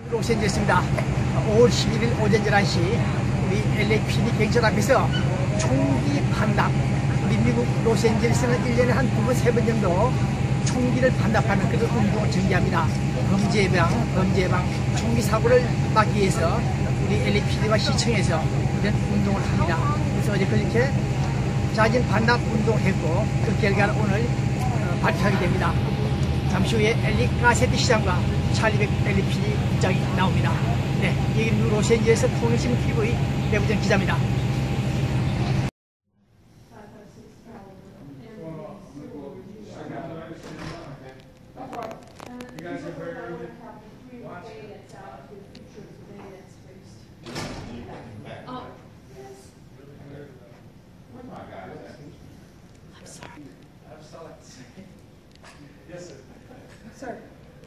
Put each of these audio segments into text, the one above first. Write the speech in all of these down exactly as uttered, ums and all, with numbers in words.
로스앤젤레스입니다. 오월 십일일 오전 열한 시 우리 엘에이 피디 경찰 앞에서 총기 반납. 우리 미국 로스앤젤레스는 일 년에 한 두 번, 세 번 정도 총기를 반납하는 그런 운동을 전개합니다. 범죄 예방, 범죄 예방, 총기 사고를 막기 위해서 우리 엘에이 피디와 시청에서 이런 운동을 합니다. 그래서 어제 그렇게 자진 반납 운동을 했고 그 결과를 오늘 어, 발표하게 됩니다. 잠시 후에 엘에이 가세트 시장과 찰리백 엘에이 피디 입장이 나옵니다. 네, 여기는 로스앤젤레스 통일신문 티비 배부정 기자입니다. Yes, sir. Sir.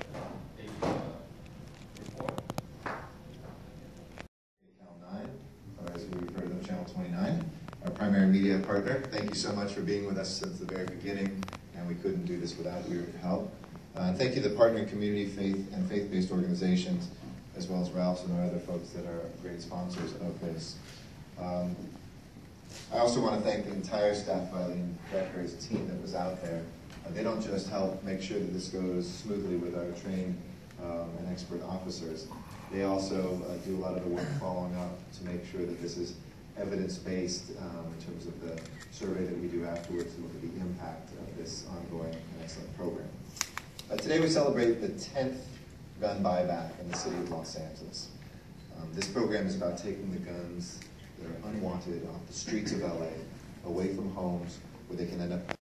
Channel nine, or as we refer to them, Channel twenty-nine, our primary media partner. Thank you so much for being with us since the very beginning, and we couldn't do this without your help. Uh, and thank you to the partnering community, faith and faith-based organizations, as well as Ralph's and our other folks that are great sponsors of this. Um, I also want to thank the entire staff by Eileen Becker's team that was out there. Uh, they don't just help make sure that this goes smoothly with our trained um, and expert officers. They also uh, do a lot of the work following up to make sure that this is evidence-based um, in terms of the survey that we do afterwards to look at the impact of this ongoing and excellent program. Uh, today we celebrate the tenth gun buyback in the city of Los Angeles. Um, this program is about taking the guns that are unwanted off the streets of L A, away from homes where they can end up.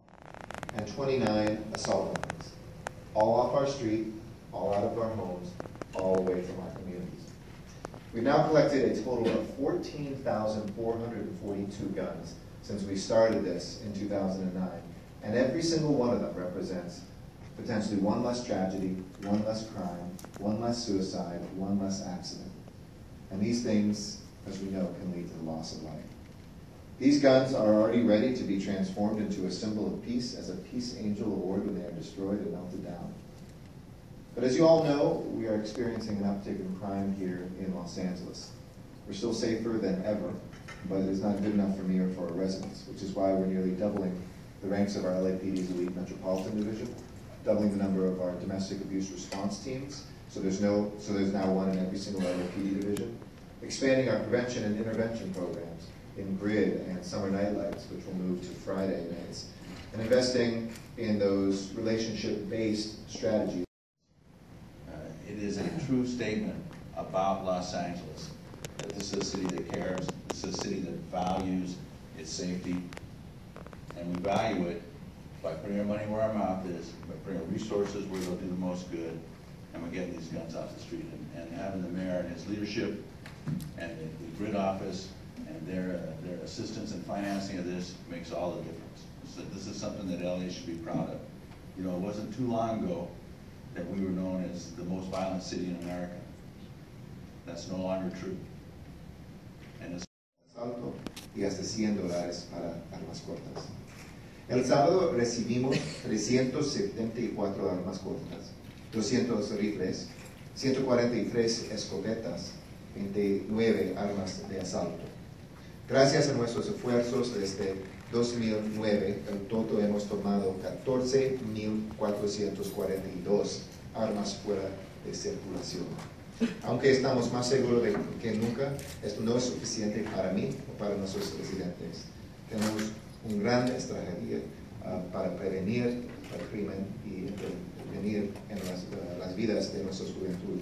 And twenty-nine assault weapons, all off our street, all out of our homes, all away from our communities. We've now collected a total of fourteen thousand four hundred forty-two guns since we started this in two thousand nine, and every single one of them represents potentially one less tragedy, one less crime, one less suicide, one less accident. And these things, as we know, can lead to the loss of life. These guns are already ready to be transformed into a symbol of peace as a peace angel award when they are destroyed and melted down. But as you all know, we are experiencing an uptick in crime here in Los Angeles. We're still safer than ever, but it is not good enough for me or for our residents, which is why we're nearly doubling the ranks of our L A P D's elite metropolitan division, doubling the number of our domestic abuse response teams, so there's no, so there's now one in every single L A P D division, expanding our prevention and intervention programs in GRID and summer nightlights, which will move to Friday nights, and investing in those relationship-based strategies. Uh, it is a true statement about Los Angeles that this is a city that cares, this is a city that values its safety, and we value it by putting our money where our mouth is, by putting our resources where they'll do the most good, and we're getting these guns off the street. And, and having the mayor and his leadership and the, the GRID office and their, uh, their assistance and financing of this makes all the difference. So this is something that L A should be proud of. You know, it wasn't too long ago that we were known as the most violent city in America. That's no longer true. And it's Asalto y hasta cien dólares para armas cortas. El sábado recibimos trescientas setenta y cuatro armas cortas, doscientos rifles, ciento cuarenta y tres escopetas, veintinueve armas de asalto. Gracias a nuestros esfuerzos desde dos mil nueve, en total hemos tomado catorce mil cuatrocientas cuarenta y dos armas fuera de circulación. Aunque estamos más seguros de que nunca, esto no es suficiente para mí o para nuestros residentes. Tenemos una gran estrategia uh, para prevenir el crimen y intervenir en las, uh, las vidas de nuestra juventud.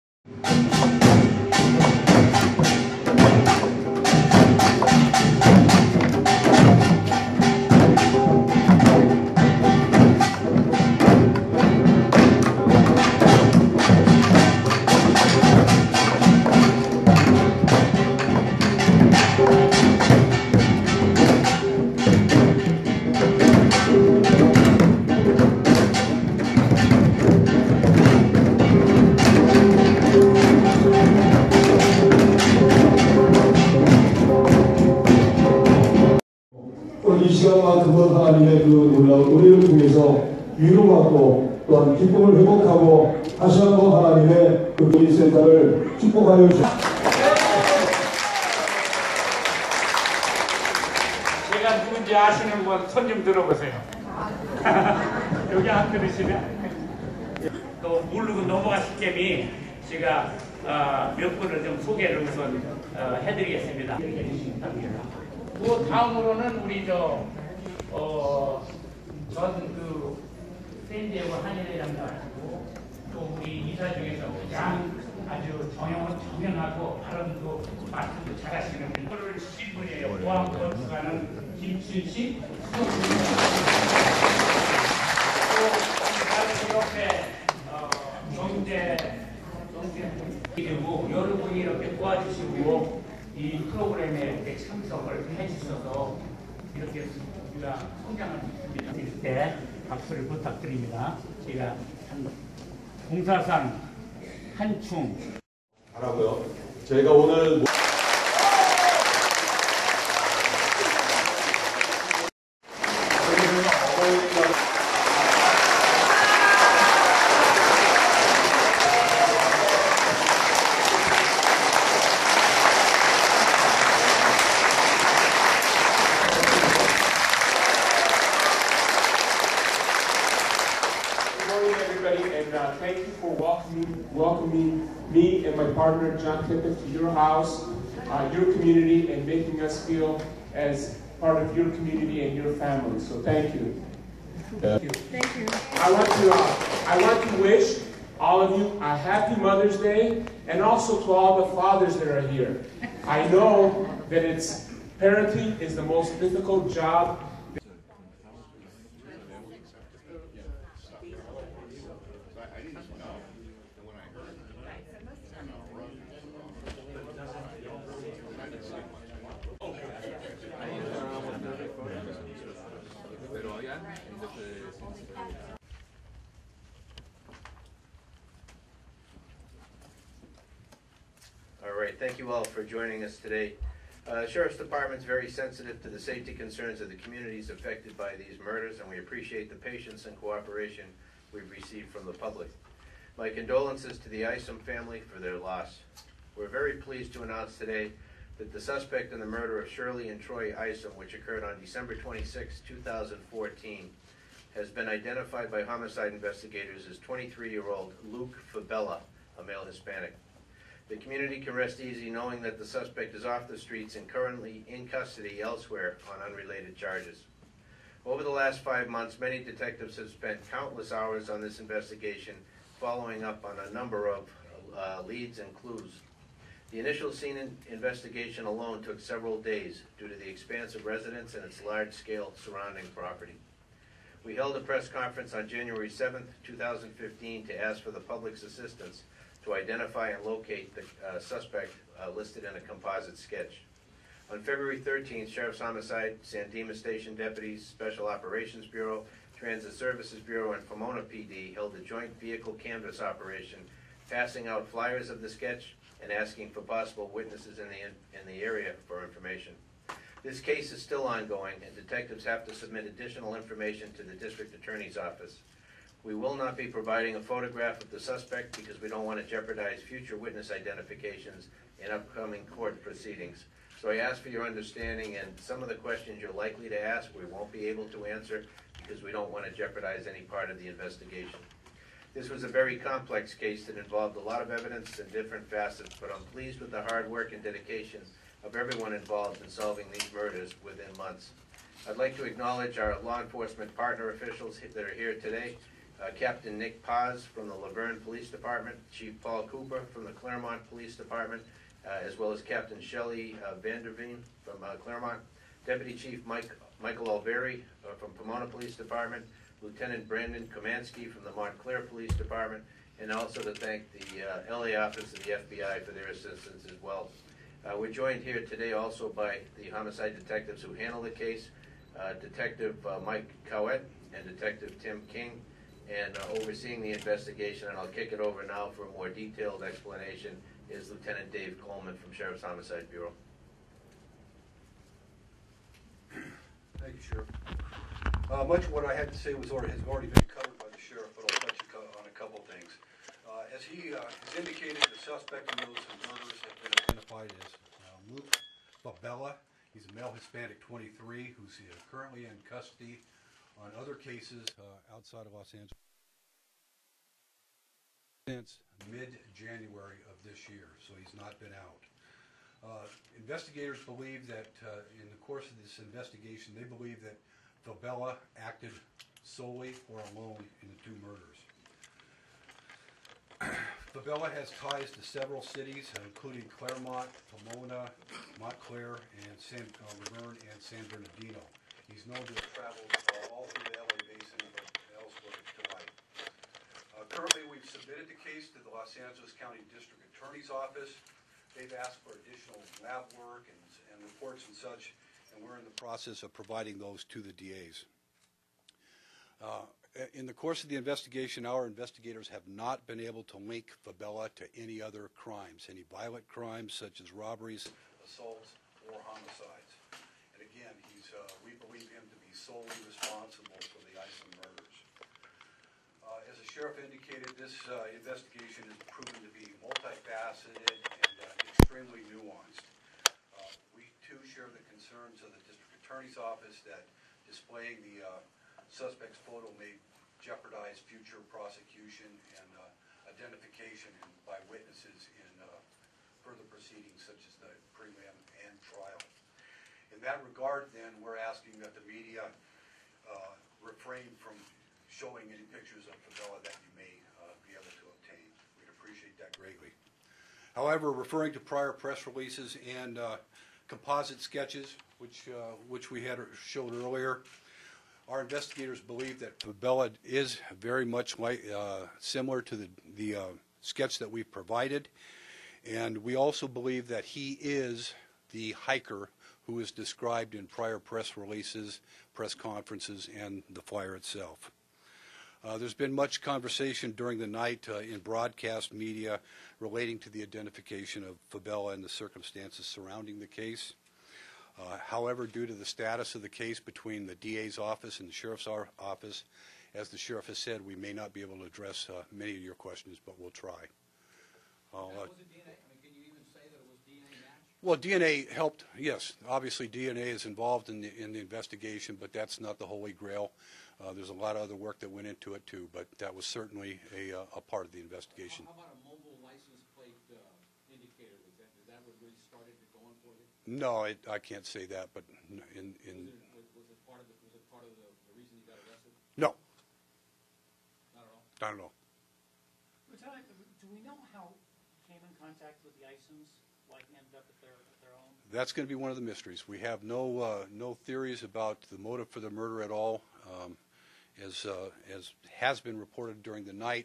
이 시간만큼은 하나님의 그 놀라운 은혜를 통해서 위로받고 또한 기쁨을 회복하고 다시 한번 하나님의 그 교회센터 꼭 알려주세요. 제가 누군지 아시는 분 손 좀 들어보세요. 여기 안 들으시네? 또 모르고 넘어가실 겸이 제가 어, 몇 분을 좀 소개를 우선 어, 해드리겠습니다. 이렇게 해주시기 바랍니다. 그 다음으로는 우리 저 어, 전그 샌디에고 한일회장도 하시고 또 우리 이사 중에서 가장 아주 정형, 정형하고 발언도 말씀도 잘하시는 분을 신 분이에요. 보안건축하는 김춘식 또 옆에 어, 경제 그리고 여러분이 이렇게 도와주시고 이 프로그램에 이렇게 참석을 해주셔서 이렇게 우리가 성장을 했습니다. 이럴 때 박수를 부탁드립니다. 제가 공사상 한충 하라고요. 저희가 오늘 And uh, thank you for welcoming, welcoming me and my partner John Tippett to your house, uh, your community, and making us feel as part of your community and your family. So thank you. Thank you. Thank you. I want to, uh, I want to wish all of you a happy Mother's Day, and also to all the fathers that are here. I know that it's parenting is the most difficult job. All right, thank you all for joining us today. Uh, Sheriff's Department is very sensitive to the safety concerns of the communities affected by these murders, and we appreciate the patience and cooperation we've received from the public. My condolences to the Isom family for their loss. We're very pleased to announce today that the suspect in the murder of Shirley and Troy Isom, which occurred on December twenty-sixth, two thousand fourteen, has been identified by homicide investigators as twenty-three-year-old Luke Fabella, a male Hispanic. The community can rest easy knowing that the suspect is off the streets and currently in custody elsewhere on unrelated charges. Over the last five months, many detectives have spent countless hours on this investigation, following up on a number of uh, leads and clues. The initial scene in investigation alone took several days due to the expanse of residence and its large-scale surrounding property. We held a press conference on January seventh, two thousand fifteen to ask for the public's assistance to identify and locate the uh, suspect uh, listed in a composite sketch. On February thirteenth, Sheriff's Homicide, San Dimas Station Deputies, Special Operations Bureau, Transit Services Bureau, and Pomona P D held a joint vehicle canvass operation, passing out flyers of the sketch and asking for possible witnesses in the, in the area for information. This case is still ongoing, and detectives have to submit additional information to the District Attorney's Office. We will not be providing a photograph of the suspect because we don't want to jeopardize future witness identifications in upcoming court proceedings. So I ask for your understanding, and some of the questions you're likely to ask we won't be able to answer because we don't want to jeopardize any part of the investigation. This was a very complex case that involved a lot of evidence and different facets, but I'm pleased with the hard work and dedication of everyone involved in solving these murders within months. I'd like to acknowledge our law enforcement partner officials that are here today. Uh, Captain Nick Paz from the Laverne Police Department, Chief Paul Cooper from the Claremont Police Department, uh, as well as Captain Shelley uh, Vanderveen from uh, Claremont, Deputy Chief Mike, Michael Alveri uh, from Pomona Police Department, Lieutenant Brandon Komansky from the Montclair Police Department, and also to thank the uh, L A office of the F B I for their assistance as well. Uh, we're joined here today also by the homicide detectives who handle the case, uh, Detective uh, Mike Cowett and Detective Tim King, and uh, overseeing the investigation, and I'll kick it over now for a more detailed explanation, is Lieutenant Dave Coleman from Sheriff's Homicide Bureau. Thank you, Sheriff. Uh, much of what I had to say was already, has already been covered by the Sheriff, but I'll touch on a couple things. Uh, as As he uh, has indicated, the suspect in those murders have been identified as uh, Luke Fabella. He's a male Hispanic, twenty-three, who's uh, currently in custody on other cases uh, outside of Los Angeles since mid-January of this year, so he's not been out. Uh, investigators believe that uh, in the course of this investigation, they believe that Fabella acted solely or alone in the two murders. Fabella has ties to several cities, uh, including Claremont, Pomona, Montclair, and San uh, Laverne and San Bernardino. He's known to have traveled uh, all through the L A basin, but elsewhere to light. Uh, currently, we've submitted the case to the Los Angeles County District Attorney's Office. They've asked for additional lab work and, and reports and such, and we're in the process of providing those to the D As. Uh, in the course of the investigation, our investigators have not been able to link Fabella to any other crimes, any violent crimes such as robberies, assaults, or homicides. And again, he's, uh, we believe him to be solely responsible for the Isom murders. Uh, as the sheriff indicated, this uh, investigation is proven to be multifaceted and uh, extremely nuanced. Uh, we too share the concerns of the district attorney's office that displaying the uh, suspect's photo may jeopardize future prosecution and uh, identification by witnesses in uh, further proceedings such as the prelim and trial. In that regard, then, we're asking that the media uh, refrain from showing any pictures of Fabella that you may uh, be able to obtain. We'd appreciate that greatly. However, referring to prior press releases and uh, composite sketches, which uh, which we had showed earlier, our investigators believe that Fabella is very much like uh, similar to the the uh, sketch that we've provided, and we also believe that he is the hiker who is described in prior press releases, press conferences, and the flyer itself. Uh, there's been much conversation during the night uh, in broadcast media relating to the identification of Fabella and the circumstances surrounding the case. Uh, however, due to the status of the case between the D A's office and the sheriff's office, as the sheriff has said, we may not be able to address uh, many of your questions, but we'll try. Uh, was it D N A? I mean, can you even say that it was D N A match? Well, D N A helped, yes. Obviously, D N A is involved in the, in the investigation, but that's not the holy grail. Uh, there's a lot of other work that went into it, too, but that was certainly a, uh, a part of the investigation. How about a mobile license plate uh, indicator? Was that, is that what really started it going for you? No, it, I can't say that, but in... in was, it, was, it part of the, was it part of the, the reason you got arrested? No. Not at all? Not at all. Lieutenant, do we know how he came in contact with the Isoms, like ended up at their, at their own? That's going to be one of the mysteries. We have no uh, no theories about the motive for the murder at all. Um, as uh, as has been reported during the night,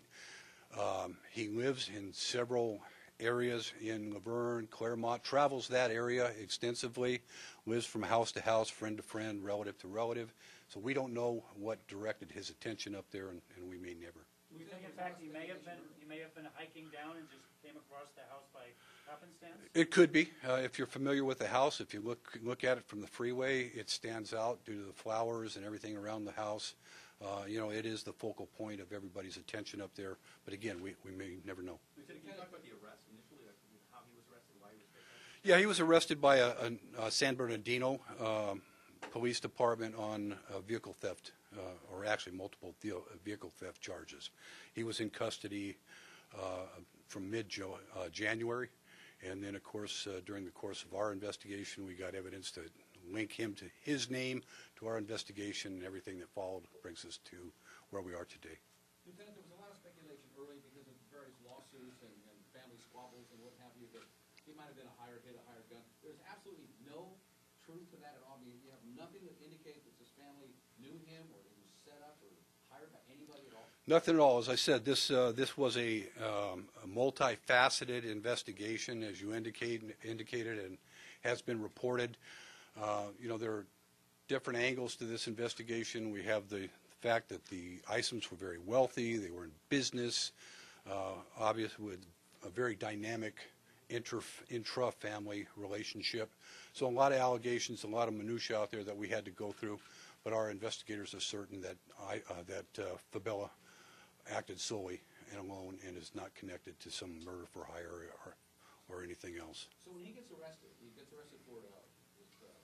um, he lives in several areas in Laverne, Claremont, travels that area extensively, lives from house to house, friend to friend, relative to relative. So we don't know what directed his attention up there, and, and we may never. Do we think, in fact, he may have been he may have been hiking down and just came across the house by happenstance? It could be. Uh, if you're familiar with the house, if you look look at it from the freeway, it stands out due to the flowers and everything around the house. Uh, you know, it is the focal point of everybody's attention up there. But again, we, we may never know. Can you talk about the arrest initially, like how he was arrested, why he was arrested? Yeah, he was arrested by a, a, a San Bernardino um, police department on uh, vehicle theft, uh, or actually multiple vehicle theft charges. He was in custody uh, from mid-January, uh, and then, of course, uh, during the course of our investigation, we got evidence to link him to his name, to our investigation, and everything that followed brings us to where we are today. Lieutenant, there was a lot of speculation early because of various lawsuits and, and family squabbles and what have you, that he might have been a hired hit, a hired gun. There's absolutely no truth to that at all. I mean, you have nothing that indicates that his family knew him or he was set up or hired by anybody at all? Nothing at all. As I said, this uh, this was a, um, a multifaceted investigation, as you indicate, indicated, and has been reported. Uh, you know, there are different angles to this investigation. We have the fact that the Isoms were very wealthy. They were in business, uh, obviously with a very dynamic intra, intra-family relationship. So a lot of allegations, a lot of minutia out there that we had to go through. But our investigators are certain that I, uh, that uh, Fabella acted solely and alone and is not connected to some murder for hire or, or anything else. So when he gets arrested, he gets arrested for uh, just, uh, uh,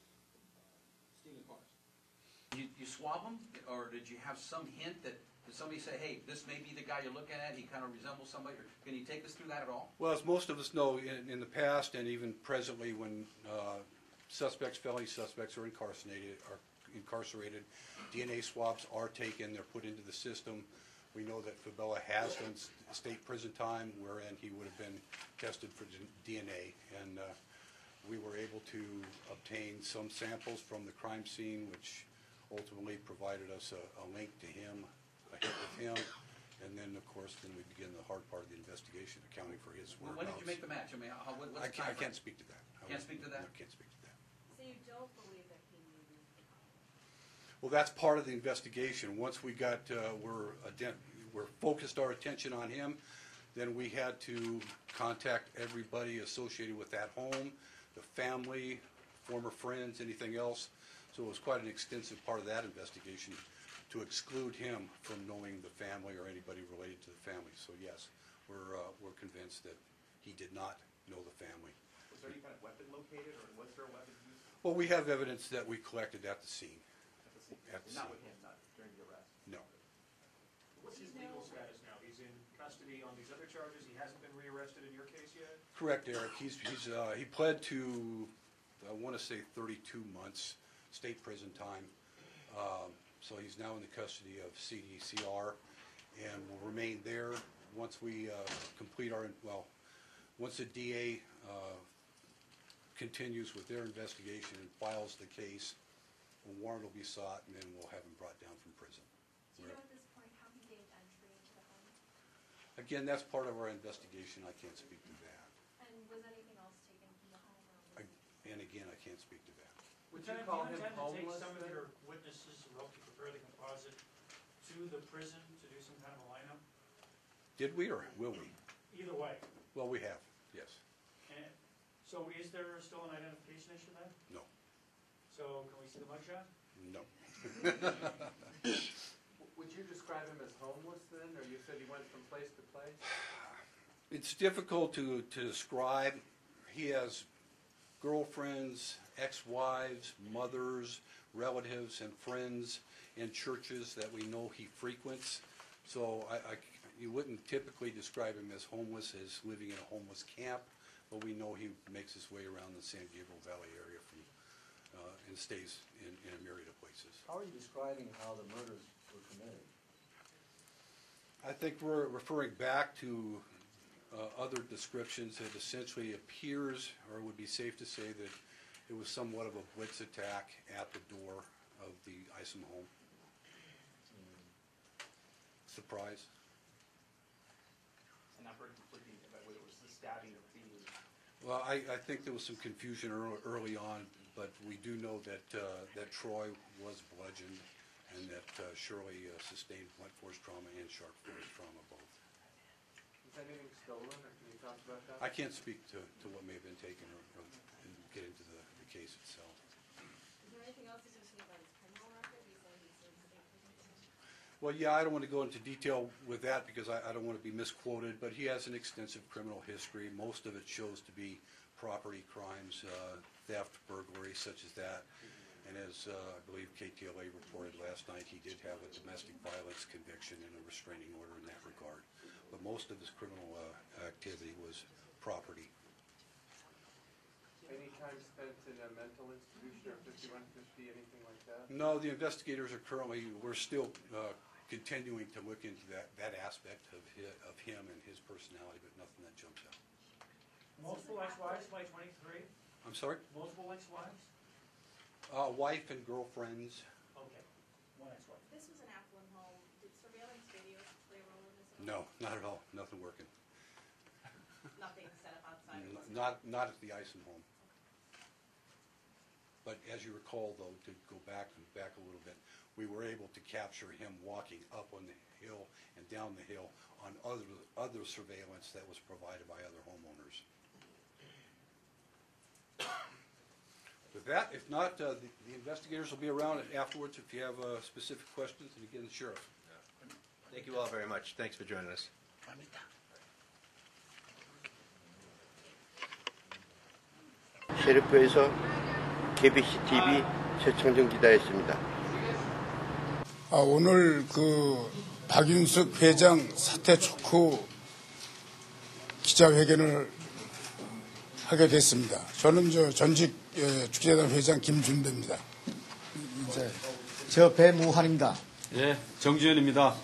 stealing cars. You, you swab him, or did you have some hint that, did somebody say, hey, this may be the guy you're looking at, he kind of resembles somebody, or can you take us through that at all? Well, as most of us know, in, in the past and even presently, when uh, suspects, felony suspects are incarcerated, are incarcerated, D N A swabs are taken, they're put into the system. We know that Fabella has done s- state prison time, wherein he would have been tested for D N A, and uh, we were able to obtain some samples from the crime scene, which ultimately provided us a, a link to him, a hit with him, and then, of course, then we begin the hard part of the investigation, accounting for his When whereabouts. did you make the match? I mean, how, what, what's I the can't, I timeframe? can't speak to that. I Can't won't- speak to that? No, can't speak to that. So you don't believe that he knew the crime? Well, that's part of the investigation. Once we got, uh, we're, ident- we're focused our attention on him, then we had to contact everybody associated with that home, the family, former friends, anything else. So it was quite an extensive part of that investigation to exclude him from knowing the family or anybody related to the family. So yes, we're, uh, we're convinced that he did not know the family. Was there any kind of weapon located, or was there a weapon used Well, we have evidence that we collected at the scene. at the scene? At the Not scene. with him, not during the arrest? No. What's his legal status now? He's in custody on these other charges? He hasn't been rearrested in your case yet? Correct, Eric. He's, he's, uh, he pled to, I want to say thirty-two months, state prison time. Um, So he's now in the custody of C D C R and will remain there once we uh, complete our, well, once the D A uh, continues with their investigation and files the case, a warrant will be sought, and then we'll have him brought down from prison. Do you know at this point how he gained entry into the home? Again, that's part of our investigation. I can't speak to that. And was anything else taken from the home? Or was I- And again, I can't speak to that. Would you you call him intend to take homeless some of then? your witnesses who helped you prepare the composite to the prison to do some kind of a lineup? Did we or will we? Either way. Well, we have, yes. And so is there still an identification issue then? No, So can we see the mugshot? no. Would you describe him as homeless then, or you said he went from place to place? It's difficult to, to describe. He has girlfriends, ex-wives, mothers, relatives, and friends in churches that we know he frequents. So I, I, you wouldn't typically describe him as homeless, as living in a homeless camp, but we know he makes his way around the San Gabriel Valley area from, uh, and stays in, in a myriad of places. How are you describing how the murders were committed? I think we're referring back to uh, other descriptions. It essentially appears, or it would be safe to say, that it was somewhat of a blitz attack at the door of the Isom home. Surprise. And not very completely, but whether it was the stabbing or beating. Well, I, I think there was some confusion early, early on, but we do know that uh, that Troy was bludgeoned and that uh, Shirley uh, sustained blunt force trauma and sharp force trauma both. Was anything stolen, or can you talk about that? I can't speak to, to what may have been taken or, or get into the, the case itself. Is there anything else you can say about his criminal record? You said he's in state prison. Well, yeah, I don't want to go into detail with that because I, I don't want to be misquoted, but he has an extensive criminal history. Most of it shows to be property crimes, uh, theft, burglary, such as that. And as uh, I believe K T L A reported last night, he did have a domestic violence conviction and a restraining order in that regard. But most of his criminal uh, activity was property. Any time spent in a mental institution or fifty-one fifty, anything like that? No, the investigators are currently, we're still uh, continuing to look into that, that aspect of his, of him and his personality, but nothing that jumps out. Multiple ex-wives by twenty-three? I'm sorry? Multiple ex-wives? Uh, wife and girlfriends. Okay, one ex-wife. This was an affluent home. Did surveillance videos play a role in this at all? No, not at all. Nothing working. Nothing set up outside of this? N- Not, not at the Isom home. But as you recall, though, to go back and back a little bit, we were able to capture him walking up on the hill and down the hill on other, other surveillance that was provided by other homeowners. With that, if not, uh, the, the investigators will be around afterwards if you have uh, specific questions. And again, the sheriff. Yeah. I Thank you all very much. Thanks for joining us. 셰리프에서 케이비씨 티비 최청정 기자였습니다. 아, 오늘 그 박윤석 회장 사퇴 촉구 기자회견을 하게 됐습니다. 저는 저 전직 축제단 회장 김준배입니다. 이제 저 배무환입니다. 예, 정주현입니다.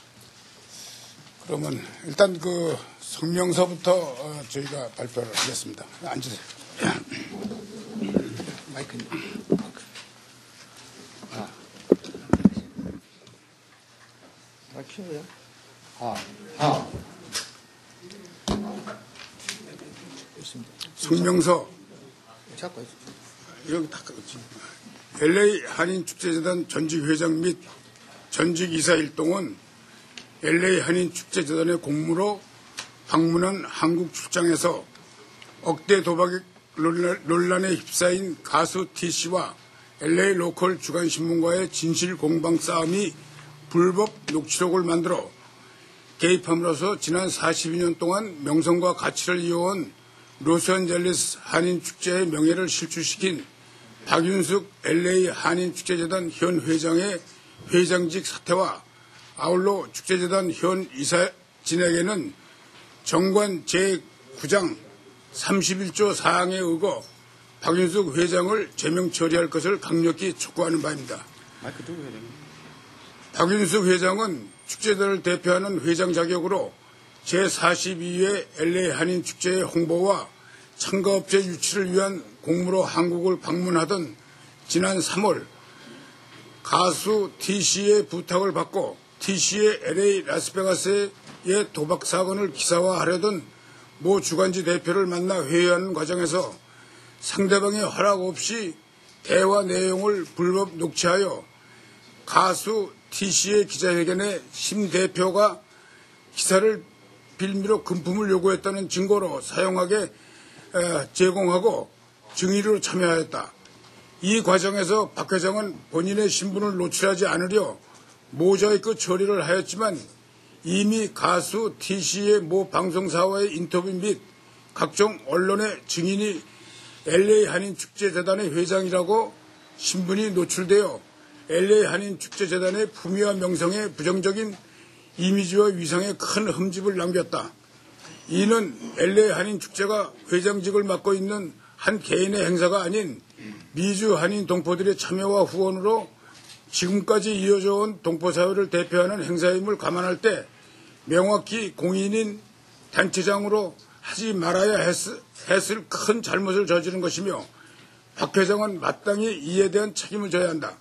그러면 일단 그 성명서부터 어, 저희가 발표를 하겠습니다. 앉으세요. 마이크. 아. 아, 키워요? 아, 아. 성명서. 잠깐. 여기 다 엘에이 한인축제재단 전직 회장 및 전직 이사 일동은 엘에이 한인축제재단의 공무로 방문한 한국 출장에서 억대 도박 논란에 휩싸인 가수 T씨와 엘에이 로컬 주간신문과의 진실 공방 싸움이 불법 녹취록을 만들어 개입함으로써 지난 사십이 년 동안 명성과 가치를 이어온 로스앤젤레스 한인축제의 명예를 실추시킨 박윤숙 엘에이 한인축제재단 현 회장의 회장직 사퇴와 아울러 축제재단 현 이사진에게는 정관 제구 장 삼십일 조 사항에 의거 박윤숙 회장을 제명 처리할 것을 강력히 촉구하는 바입니다. 박윤숙 회장은 축제단을 대표하는 회장 자격으로 제사십이 회 엘에이 한인축제의 홍보와 참가업체 유치를 위한 공무로 한국을 방문하던 지난 삼월 가수 T씨의 부탁을 받고 T씨의 엘에이 라스베가스의 도박 사건을 기사화하려던 모 주간지 대표를 만나 회의하는 과정에서 상대방의 허락 없이 대화 내용을 불법 녹취하여 가수 T씨의 기자회견에 심 대표가 기사를 빌미로 금품을 요구했다는 증거로 사용하게 제공하고 증인으로 참여하였다. 이 과정에서 박 회장은 본인의 신분을 노출하지 않으려 모자이크 처리를 하였지만 이미 가수 T씨의 모 방송사와의 인터뷰 및 각종 언론의 증인이 엘에이 한인축제재단의 회장이라고 신분이 노출되어 엘에이 한인축제재단의 품위와 명성에 부정적인 이미지와 위상에 큰 흠집을 남겼다. 이는 엘에이 한인축제가 회장직을 맡고 있는 한 개인의 행사가 아닌 미주 한인 동포들의 참여와 후원으로 지금까지 이어져 온 동포사회를 대표하는 행사임을 감안할 때 명확히 공인인 단체장으로 하지 말아야 했을, 했을 큰 잘못을 저지른 것이며 박 회장은 마땅히 이에 대한 책임을 져야 한다.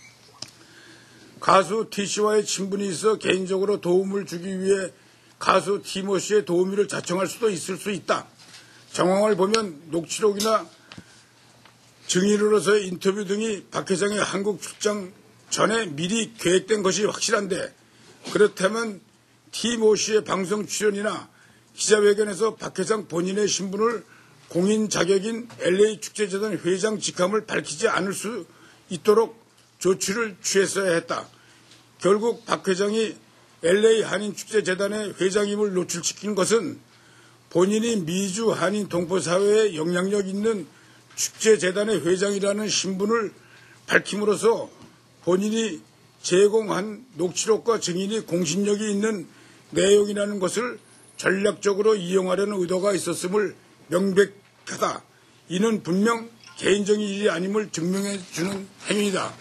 가수 T씨와의 친분이 있어 개인적으로 도움을 주기 위해 가수 T모 씨의 도우미를 자청할 수도 있을 수 있다. 정황을 보면 녹취록이나 증인으로서의 인터뷰 등이 박 회장의 한국 출장 전에 미리 계획된 것이 확실한데 그렇다면 T모 씨의 방송 출연이나 기자회견에서 박 회장 본인의 신분을 공인 자격인 엘에이 축제재단 회장 직함을 밝히지 않을 수 있도록 조치를 취했어야 했다. 결국 박 회장이 엘에이 한인축제재단의 회장임을 노출시킨 것은 본인이 미주 한인 동포사회에 영향력 있는 축제재단의 회장이라는 신분을 밝힘으로써 본인이 제공한 녹취록과 증인이 공신력이 있는 내용이라는 것을 전략적으로 이용하려는 의도가 있었음을 명백하다. 이는 분명 개인적인 일이 아님을 증명해 주는 행위이다.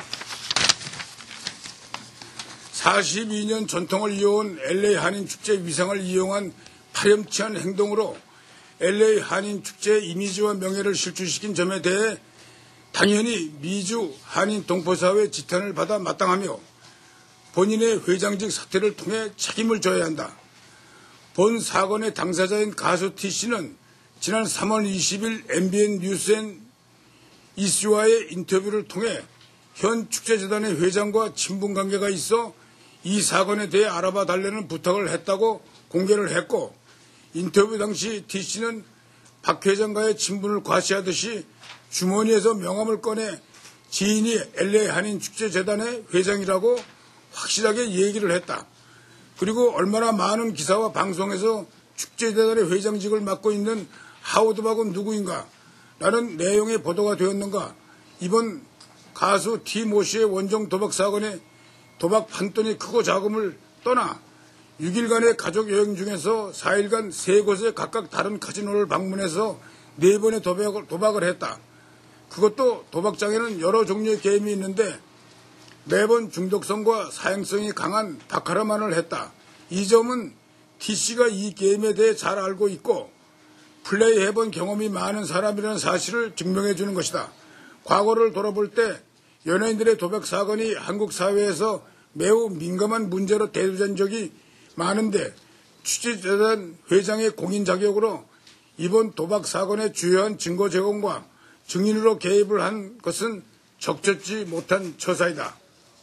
사십이 년 전통을 이어온 엘에이 한인축제 위상을 이용한 파렴치한 행동으로 엘에이 한인축제의 이미지와 명예를 실추시킨 점에 대해 당연히 미주 한인 동포사회 지탄을 받아 마땅하며 본인의 회장직 사퇴를 통해 책임을 져야 한다. 본 사건의 당사자인 가수 T씨는 지난 삼월 이십일 엠비엔 뉴스앤 이씨와의 인터뷰를 통해 현 축제재단의 회장과 친분관계가 있어 이 사건에 대해 알아봐 달라는 부탁을 했다고 공개를 했고 인터뷰 당시 T씨는 박 회장과의 친분을 과시하듯이 주머니에서 명함을 꺼내 지인이 엘에이 한인축제재단의 회장이라고 확실하게 얘기를 했다. 그리고 얼마나 많은 기사와 방송에서 축제재단의 회장직을 맡고 있는 하워드박은 누구인가? 라는 내용의 보도가 되었는가? 이번 가수 티모 씨의 원정 도박 사건의 도박 판돈이 크고 작음을 떠나 육 일간의 가족 여행 중에서 사 일간 세 곳에 각각 다른 카지노를 방문해서 네 번의 도박을, 도박을 했다. 그것도 도박장에는 여러 종류의 게임이 있는데 매번 중독성과 사행성이 강한 바카라만을 했다. 이 점은 T씨가 이 게임에 대해 잘 알고 있고 플레이해본 경험이 많은 사람이라는 사실을 증명해 주는 것이다. 과거를 돌아볼 때 연예인들의 도박 사건이 한국 사회에서 매우 민감한 문제로 대두된 적이 많은데 축제재단 회장의 공인 자격으로 이번 도박 사건의 주요한 증거 제공과 증인으로 개입을 한 것은 적절치 못한 처사이다.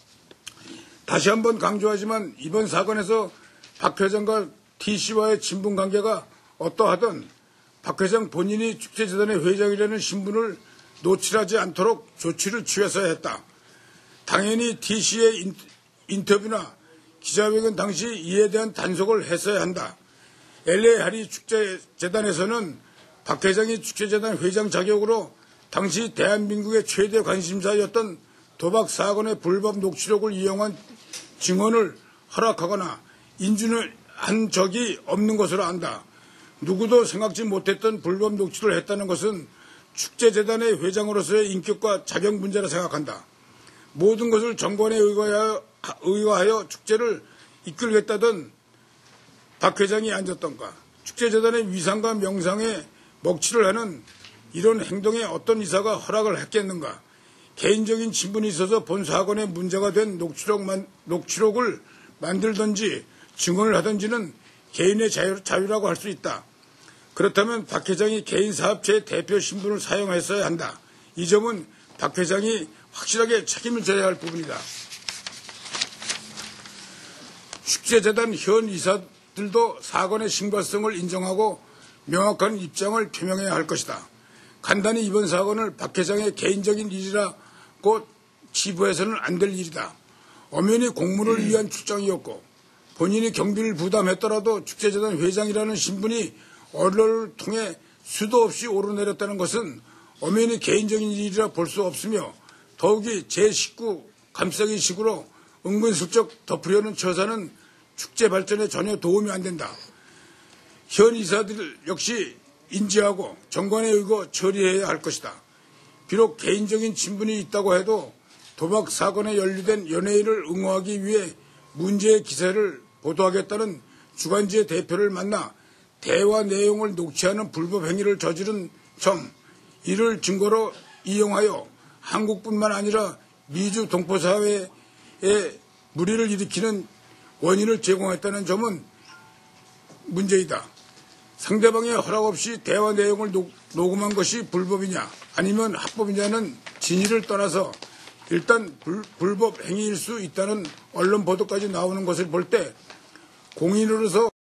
다시 한번 강조하지만 이번 사건에서 박 회장과 T씨와의 친분 관계가 어떠하든 박 회장 본인이 축제재단의 회장이라는 신분을 노출하지 않도록 조치를 취했어야 했다. 당연히 T씨의 인터뷰나 기자회견 당시 이에 대한 단속을 했어야 한다. 엘에이 하리 축제재단에서는 박 회장이 축제재단 회장 자격으로 당시 대한민국의 최대 관심사였던 도박 사건의 불법 녹취록을 이용한 증언을 허락하거나 인준을 한 적이 없는 것으로 안다. 누구도 생각지 못했던 불법 녹취를 했다는 것은 축제재단의 회장으로서의 인격과 자격 문제라 생각한다. 모든 것을 정권에 의거하여, 의거하여 축제를 이끌겠다던 박 회장이 앉았던가, 축제재단의 위상과 명상에 먹칠을 하는 이런 행동에 어떤 이사가 허락을 했겠는가. 개인적인 친분이 있어서 본 사건에 문제가 된 녹취록만, 녹취록을 만들든지 증언을 하든지는 개인의 자유, 자유라고 할 수 있다. 그렇다면 박 회장이 개인 사업체의 대표 신분을 사용했어야 한다. 이 점은 박 회장이 확실하게 책임을 져야 할 부분이다. 축제재단 현 이사들도 사건의 심각성을 인정하고 명확한 입장을 표명해야 할 것이다. 간단히 이번 사건을 박 회장의 개인적인 일이라고 치부해서는 안 될 일이다. 엄연히 공무를 위한 출장이었고 본인이 경비를 부담했더라도 축제재단 회장이라는 신분이 언론을 통해 수도 없이 오르내렸다는 것은 엄연히 개인적인 일이라 볼 수 없으며 더욱이 제십구 감싸기식으로 은근슬쩍 덮으려는 처사는 축제 발전에 전혀 도움이 안 된다. 현 이사들 역시 인지하고 정관에 의거 처리해야 할 것이다. 비록 개인적인 친분이 있다고 해도 도박 사건에 연루된 연예인을 응호하기 위해 문제의 기사를 보도하겠다는 주간지의 대표를 만나 대화 내용을 녹취하는 불법 행위를 저지른 점, 이를 증거로 이용하여 한국뿐만 아니라 미주 동포사회에 무리를 일으키는 원인을 제공했다는 점은 문제이다. 상대방의 허락 없이 대화 내용을 녹, 녹음한 것이 불법이냐 아니면 합법이냐는 진위를 떠나서 일단 불, 불법 행위일 수 있다는 언론 보도까지 나오는 것을 볼 때 공인으로서